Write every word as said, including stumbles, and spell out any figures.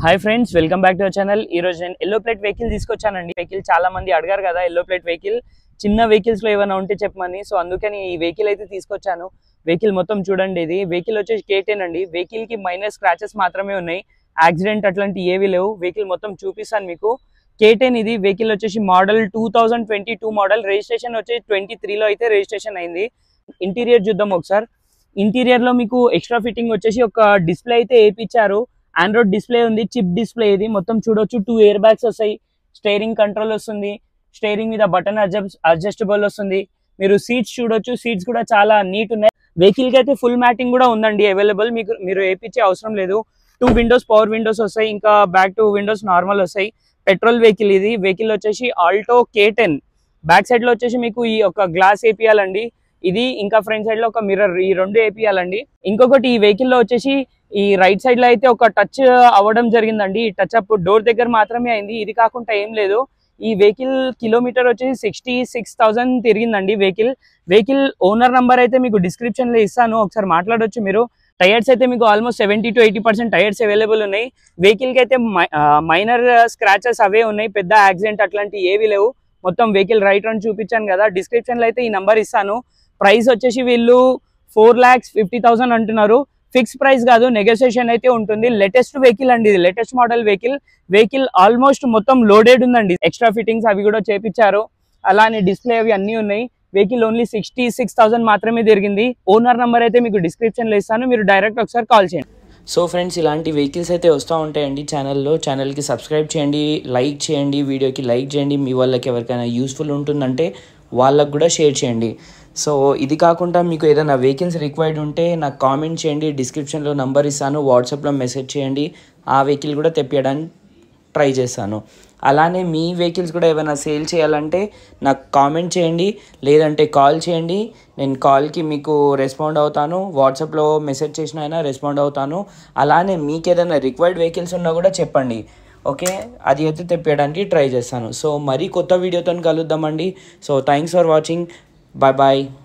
Hi friends, welcome back to our channel. ఈ రోజు నేను ఎల్లో ప్లేట్ వెహికల్ తీసుకొచ్చానండి. వెహికల్ చాలా మంది అడిగారు కదా, ఎల్లో ప్లేట్ వెహికల్ చిన్న వెహికల్స్ లో ఏమైనా ఉంటే చెప్పమని. సో అందుకని ఈ వెహికల్ అయితే తీసుకొచ్చాను. వెహికల్ మొత్తం చూడండి. ఇది వెహికల్ వచ్చేసి కేటెన్ అండి. వెహికల్ కి మైనర్ స్క్రాచెస్ మాత్రమే ఉన్నాయి, యాక్సిడెంట్ అట్లాంటి ఏవి లేవు. వెహికల్ మొత్తం చూపిస్తాను మీకు. కేటెన్ ఇది వెహికల్ వచ్చేసి model two thousand twenty two model. Registration వచ్చేసి ట్వంటీ త్రీలో అయితే రిజిస్ట్రేషన్ అయింది. ఇంటీరియర్ చూద్దాం ఒకసారి. ఇంటీరియర్ లో మీకు ఎక్స్ట్రా ఫిట్టింగ్ వచ్చేసి ఒక డిస్ప్లే అయితే వేయించారు. ఆండ్రాయిడ్ డిస్ప్లే ఉంది, చిప్ డిస్ప్లే. ఇది మొత్తం చూడొచ్చు. టూ ఎయిర్ బ్యాగ్స్ వస్తాయి, స్టీరింగ్ కంట్రోల్ వస్తుంది, స్టీరింగ్ మీద బటన్ అడ్జస్టబుల్ వస్తుంది. మీరు సీట్స్ చూడొచ్చు, సీట్స్ కూడా చాలా నీట్ ఉన్నాయి. వెహికల్ కి అయితే ఫుల్ మ్యాటింగ్ కూడా ఉందండి అవైలబుల్. మీకు మీరు వేయించే అవసరం లేదు. టూ విండోస్ పవర్ విండోస్ వస్తాయి, ఇంకా బ్యాక్ టూ విండోస్ నార్మల్ వస్తాయి. పెట్రోల్ వెహికల్ ఇది. వెహికల్ వచ్చేసి ఆల్టో కేటెన్. బ్యాక్ సైడ్ లో వచ్చేసి మీకు ఈ ఒక గ్లాస్ వేపియాలండి ఇది, ఇంకా ఫ్రంట్ సైడ్ లో ఒక మిర్రర్, ఈ రెండు వేపియాలండి. ఇంకొకటి ఈ వెహికల్ లో వచ్చేసి ఈ రైట్ సైడ్ లో అయితే ఒక టచ్ అవ్వడం జరిగిందండి. ఈ టచ్ అప్ డోర్ దగ్గర మాత్రమే అయింది. ఇది కాకుండా ఏం లేదు. ఈ వెహికల్ కిలోమీటర్ వచ్చేసి సిక్స్టీ సిక్స్ థౌసండ్ తిరిగిందండి వెహికల్. వెహికల్ ఓనర్ నంబర్ అయితే మీకు డిస్క్రిప్షన్ లో ఇస్తాను, ఒకసారి మాట్లాడొచ్చు మీరు. టైర్స్ అయితే మీకు almost seventy to eighty percent tyres available ఉన్నాయి. వెహికల్ కి అయితే మైనర్ స్క్రాచెస్ అవే ఉన్నాయి, పెద్ద యాక్సిడెంట్ అట్లాంటి ఏవి లేవు. మొత్తం వెహికల్ రైట్ రన్ చూపించాను కదా, డిస్క్రిప్షన్ లో అయితే ఈ నంబర్ ఇస్తాను. ప్రైస్ వచ్చేసి వీళ్ళు ఫోర్ లాక్స్ ఫిఫ్టీ థౌసండ్ అంటున్నారు. ఫిక్స్ ప్రైస్ కాదు, నెగోసియేషన్ అయితే ఉంటుంది. లేటెస్ట్ వెహికల్ అండి ఇది, latest model vehicle. Vehicle almost మొత్తం లోడెడ్ ఉందండి. ఎక్స్ట్రా ఫిట్టింగ్స్ అవి కూడా చేపించారు, అలానే డిస్ప్లే అవి అన్ని ఉన్నాయి. Vehicle only sixty six thousand మాత్రమే తిరిగింది. ఓనర్ నెంబర్ అయితే మీకు డిస్క్రిప్షన్ లో ఇస్తాను, మీరు డైరెక్ట్ ఒకసారి కాల్ చేయండి. సో ఫ్రెండ్స్, ఇలాంటి వెహికల్స్ అయితే వస్తూ ఉంటాయండి ఛానల్లో. ఛానల్కి సబ్స్క్రైబ్ చేయండి, లైక్ చేయండి, వీడియోకి లైక్ చేయండి. మీ వాళ్ళకి ఎవరికైనా యూస్ఫుల్ ఉంటుందంటే వాళ్ళకు కూడా షేర్ చేయండి. సో ఇది కాకుండా మీకు ఏదైనా వెహికల్స్ రిక్వైర్డ్ ఉంటే నాకు కామెంట్ చేయండి, డిస్క్రిప్షన్లో నంబర్ ఇస్తాను, వాట్సాప్లో మెసేజ్ చేయండి. ఆ వెహికల్ కూడా తెప్పించడానికి ట్రై చేస్తాను. అలానే మీ వెహికల్స్ కూడా ఏమైనా సేల్ చేయాలంటే నాకు కామెంట్ చేయండి, లేదంటే కాల్ చేయండి. నేను కాల్కి మీకు రెస్పాండ్ అవుతాను, వాట్సాప్లో మెసేజ్ చేసిన అయినా రెస్పాండ్ అవుతాను. అలానే మీకు ఏదైనా రిక్వైర్డ్ వెహికల్స్ ఉన్నా కూడా చెప్పండి, ఓకే? అది అయితే తెప్పించడానికి ట్రై చేస్తాను. సో మరీ కొత్త వీడియోతో కలుద్దామండి. So thanks for watching. Bye bye.